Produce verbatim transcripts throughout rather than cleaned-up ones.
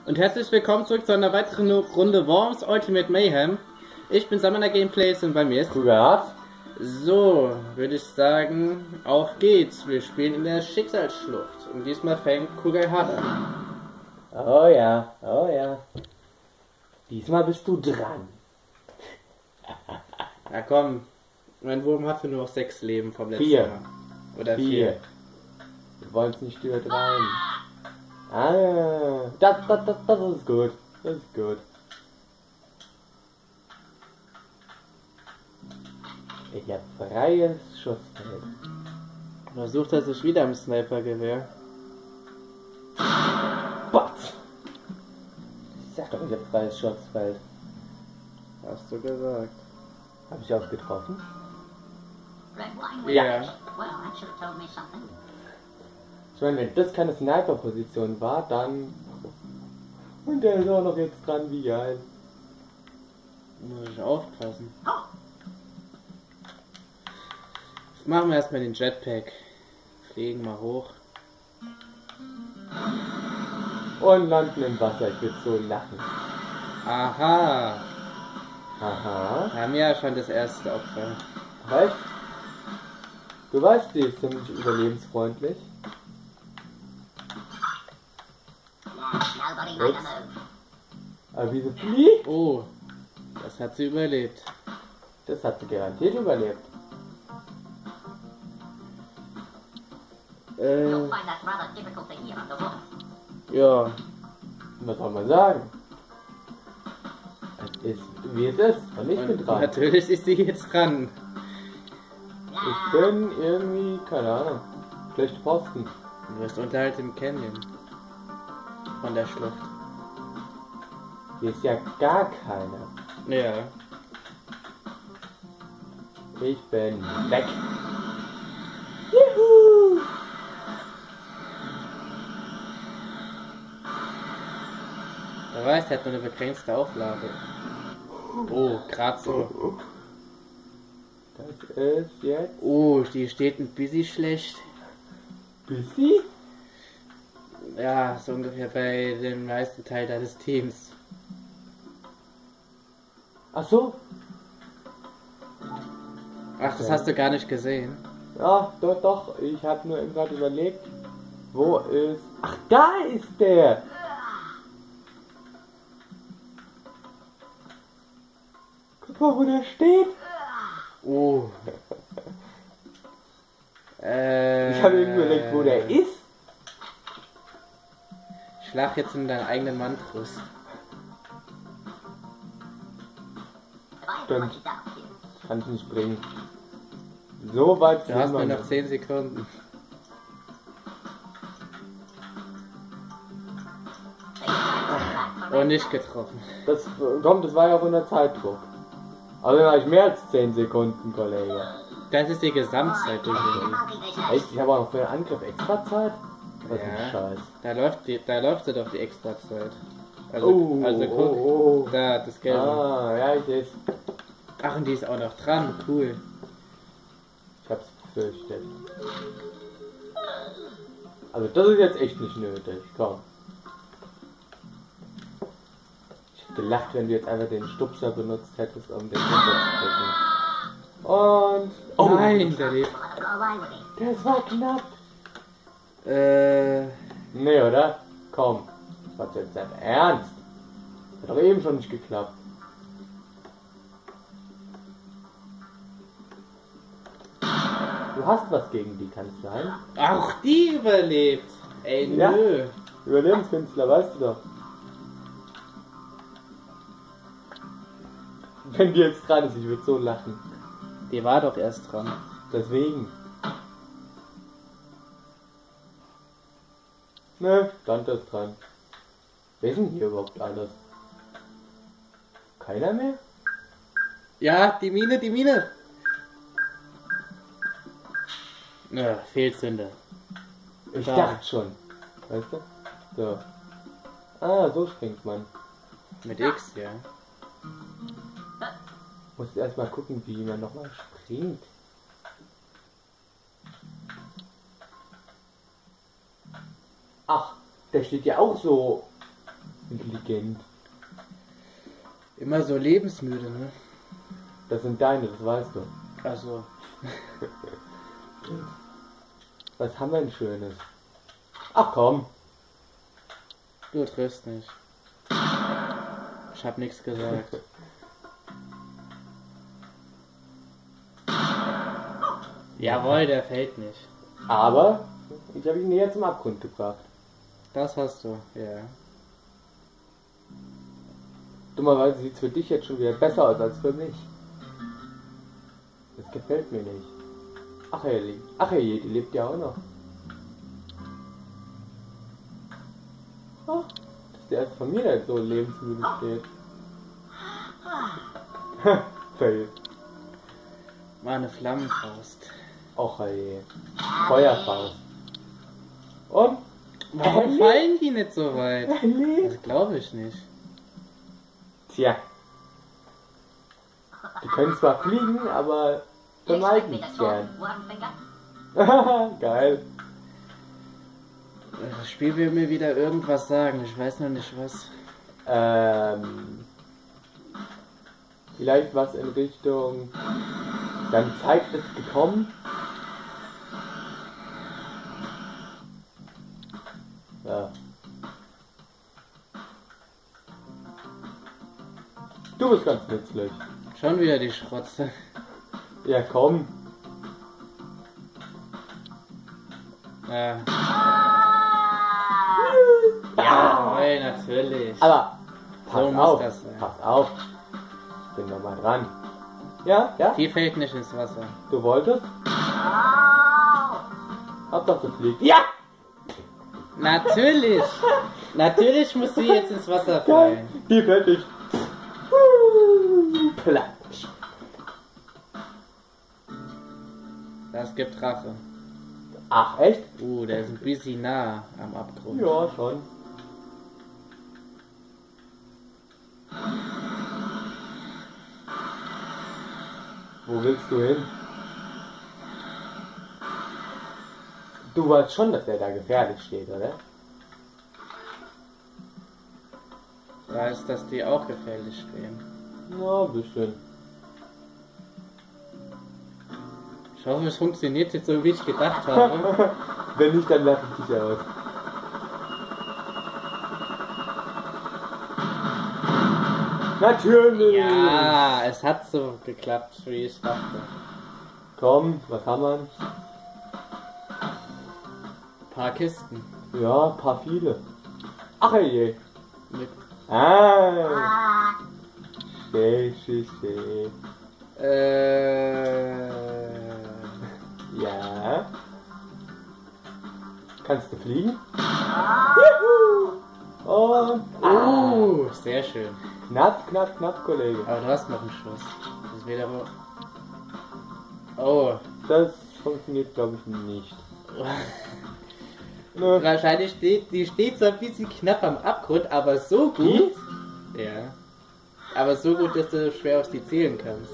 Und herzlich willkommen zurück zu einer weiteren Runde Worms Ultimate Mayhem. Ich bin Samana Gameplays und bei mir ist Krüger. So, würde ich sagen, auf geht's. Wir spielen in der Schicksalsschlucht und diesmal fängt Krüger hart an. Oh ja, oh ja. Diesmal bist du dran. Na komm, mein Wurm hatte nur noch sechs Leben vom letzten Vier. Mal. Oder Vier. vier. Wir wollen es nicht übertreiben. Ah, das, das, das, das ist gut. Das ist gut. Ich hab freies Schussfeld. Versucht er sich wieder im Snipergewehr. Botz! Ich sag doch, ich hab freies Schussfeld. Hast du gesagt. Hab ich auch getroffen? Ja. Ich meine, wenn das keine Sniper-Position war, dann... Und der ist auch noch jetzt dran, wie geil. Muss ich aufpassen. Machen wir erstmal den Jetpack. Fliegen mal hoch. Und landen im Wasser, ich würde so lachen. Aha. Aha. Wir haben ja schon das erste Opfer. Weißt du? weißt, die ist ziemlich überlebensfreundlich. Ups. Aber wie sie fliegt, Oh, das hat sie überlebt. das hat sie garantiert überlebt. Äh, ja. Was soll man sagen? Es ist, wie es ist, und ich bin Und dran. natürlich ist sie jetzt dran. Ich bin irgendwie, keine Ahnung, schlechte Posten. Du bist unterhalb im Canyon. Von der Schlucht. Hier ist ja gar keiner. Ja. Ich bin weg. Juhu! Wer weiß, der hat nur eine begrenzte Auflage. Oh, gerade so. Das ist jetzt... Oh, die steht ein bisschen schlecht. Busy? Ja, so ungefähr bei dem meisten Teil deines Teams. Ach so? Ach, das hast du gar nicht gesehen. Ja, doch, doch. Ich habe nur eben gerade überlegt, wo ist... Ach, da ist der! Guck mal, wo der steht. Oh. äh, Ich habe eben überlegt, wo der ist. Schlag jetzt in deinen eigenen Mantrus. Stimmt. Kann ich nicht bringen. So weit Du hast wir nur noch zehn Sekunden. Und nicht getroffen. Das kommt, das war ja auch unter Zeitdruck. Also dann habe ich mehr als zehn Sekunden, Kollege. Das ist die Gesamtzeit übrigens. Echt? Ich habe auch noch für den Angriff extra Zeit? Was Ja. ein Scheiß. Da läuft die, da läuft sie doch die Extrazeit. Also, Oh, also guck, oh, oh. da, das Gelbe. Ah, ja, ich seh's. Ach, und die ist auch noch dran, cool. Ich hab's befürchtet. Also das ist jetzt echt nicht nötig, komm. Ich hätte gelacht, wenn du jetzt einfach den Stupser benutzt hättest, um den runterzudrücken. Und... Oh nein, der lebt. Das war knapp. Äh, Nee, oder? Komm. Das war jetzt nicht ernst. Hat doch eben schon nicht geklappt. Du hast was gegen die, kann es sein? auch die überlebt. Ey, Ja. nö. Überlebenskünstler, weißt du doch. Wenn die jetzt dran ist, ich würde so lachen. Die war doch erst dran. Deswegen. Ne, stand das dran. Wer ist denn hier überhaupt alles? Keiner mehr? Ja, die Mine, die Mine. Ja, Fehlzünder. Ich Da. dachte schon. Weißt du? So. Ah, so springt man. Mit X, ja. Muss erstmal gucken, wie man nochmal springt. Ach, der steht ja auch so Intelligent. Immer so lebensmüde, ne? Das sind deine, das weißt du. Also, Was haben wir denn Schönes? Ach komm. du triffst nicht. Ich hab nichts gesagt. Jawohl, der fällt nicht. Aber ich habe ihn näher zum Abgrund gebracht. Das hast du, ja. Dummerweise sieht es für dich jetzt schon wieder besser aus als für mich. Das gefällt mir nicht. Ach ja, ach ja, die lebt ja auch noch. Oh, dass die erst von mir jetzt so lebensmüde steht. Fail. War eine Flammenfaust. Och je. Feuerfaust. Und? Warum Ellie? fallen die nicht so weit? Ellie? Das glaube ich nicht. Tja. Die können zwar fliegen, aber vermeiden es gern. Geil. Das Spiel will mir wieder irgendwas sagen. Ich weiß noch nicht was. Ähm, vielleicht was in Richtung, dann Zeit ist gekommen. Ja. Du bist ganz nützlich. Schon wieder die Schrotze. Ja, komm. Ja. Jawohl, natürlich. Aber pass So muss auf, das sein. pass auf. Ich bin noch mal dran. Ja, ja, Die fällt nicht ins Wasser. du wolltest? Hauptsache du fliegst. Ja! Natürlich! Natürlich muss sie jetzt ins Wasser fallen. Die fällt nicht. Platsch. Das gibt Rache. Ach, echt? Uh, der ist ein bisschen nah am Abgrund. Ja, schon. Wo willst du hin? Du weißt schon, dass der da gefährlich steht, oder? Ich weiß, dass die auch gefährlich stehen. Na, ein bisschen. Ich hoffe, es funktioniert jetzt so, wie ich gedacht habe. Wenn nicht, dann lache ich dich aus. Natürlich! Ja, es hat so geklappt, wie ich dachte. Komm, was haben wir? Ein paar Kisten. Ja, ein paar viele. Ach je. Mit, Ah. Schee, schee, schee. äh, Ja. Kannst du fliegen? Juhu. Und uh, sehr schön. knapp, knapp, knapp, Kollege. Aber du hast noch einen Schuss. Das wäre aber... Oh. Das funktioniert, glaube ich, nicht. Nö. Wahrscheinlich steht, die steht so ein bisschen knapp am Abgrund, aber so gut. Ja. Aber so gut, dass du schwer auf sie zählen kannst.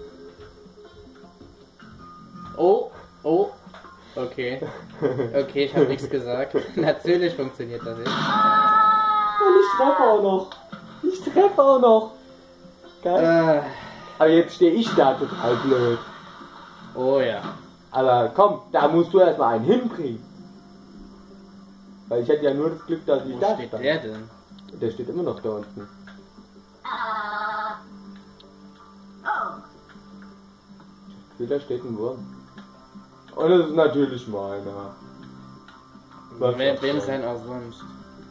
Oh, oh. Okay. Okay, ich habe nichts gesagt. Natürlich funktioniert das nicht. Und ich treffe auch noch. Ich treffe auch noch. Geil. Äh, Aber jetzt stehe ich da total blöd. oh ja. Aber komm, da musst du erstmal einen hinbringen. Weil ich hätte ja nur das Glück, dass ich Wo da steht stand. der denn? Der steht immer noch da unten. Ich da steht ein Wurm. Und das ist natürlich meiner. Was Wer, auch wem schon. sein auch sonst?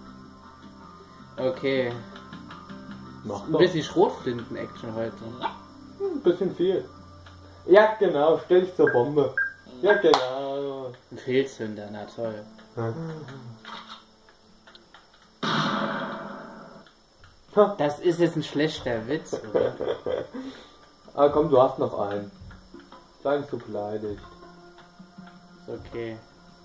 Okay. Mach Ein doch. bisschen Schrotflinten-Action heute. Ein bisschen viel. Ja, genau, stell dich zur Bombe. Ja, genau. Ein Fehlzünder, na toll. Das ist jetzt ein schlechter Witz, oder? Ah, komm, du hast noch einen. Sei nicht so beleidigt. Ist okay.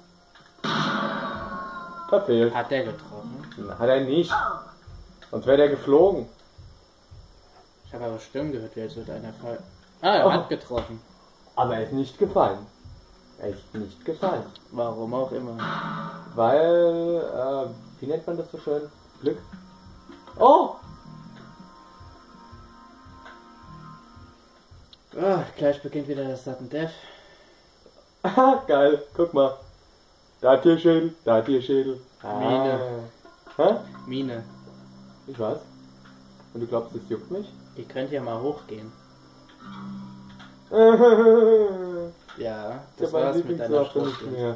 Da fehlt. Hat der getroffen? Hat er nicht. Sonst wäre der geflogen. Ich habe aber Stimmen gehört, wie als würde einer fallen. Ah, er Oh. hat getroffen. Aber er ist nicht gefallen. Er ist nicht gefallen. Warum auch immer. Weil, äh, wie nennt man das so schön? Glück? Oh! Oh, gleich beginnt wieder das Sudden Death. Aha, geil. Guck mal. Da Tierschädel, da Tierschädel. Ah. Mine. Hä? Mine. Ich weiß. Und du glaubst, das juckt mich? Ihr könnt ja mal hochgehen. Ja, das war's mit deiner Spruch. Mehr.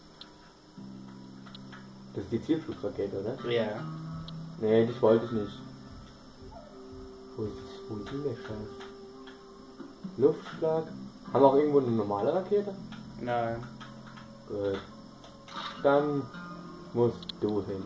Das ist die Zielflugrakete, oder? Ja. Nee, das wollte ich nicht. Wo ist, wo ist denn der Scheiß? Luftschlag? Haben wir auch irgendwo eine normale Rakete? Nein. Gut. Dann musst du hin.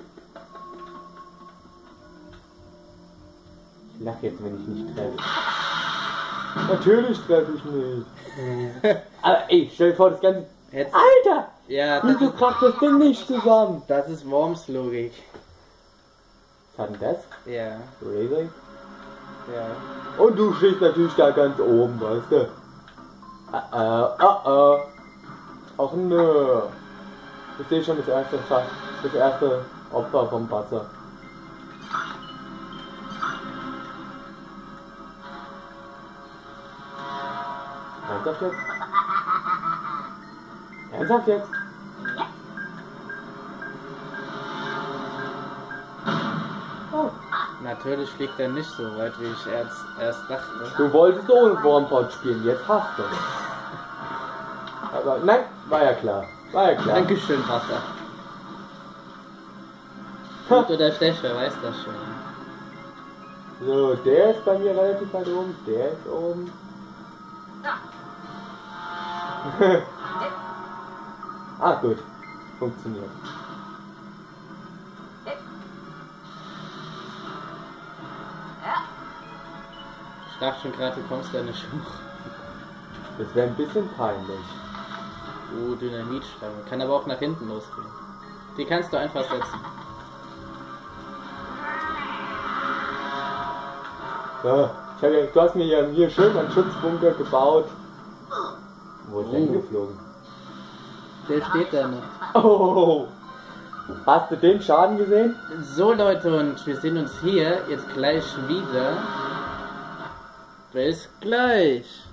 Ich lach jetzt, wenn ich nicht treffe. Natürlich treffe ich nicht. Aber ey, stell dir vor, das ganze... Jetzt, Alter! ja, das Wieso ist, kracht das Ding nicht zusammen? das ist Worms Logik. Was hat denn das? Ja, Really? ja. Und du stehst natürlich da ganz oben, weißt du? Äh, äh, äh, äh. Ach nö. Ich sehe schon das erste, das erste Opfer vom Patzer. Ernsthaft jetzt? Ernsthaft jetzt? Oh. Natürlich fliegt er nicht so weit, wie ich erst, erst dachte. Du wolltest ohne Wormpod spielen, jetzt hast du es. Aber nein, war ja klar. War ja klar. Dankeschön, Wasser. Gut oder schlecht, wer weiß das schon. So, der ist bei mir relativ weit oben, der ist oben. Ah, gut. Funktioniert. Ich dachte schon gerade, du kommst da nicht hoch. Das wäre ein bisschen peinlich. Oh, Dynamitstange. Kann aber auch nach hinten losgehen. Die kannst du einfach setzen. So, ich hab ja, du hast mir ja hier schön einen Schutzbunker gebaut. Wo ist der Oh. hingeflogen? Der steht da noch. Oh! Hast du den Schaden gesehen? So Leute, und wir sehen uns hier jetzt gleich wieder. Bis gleich.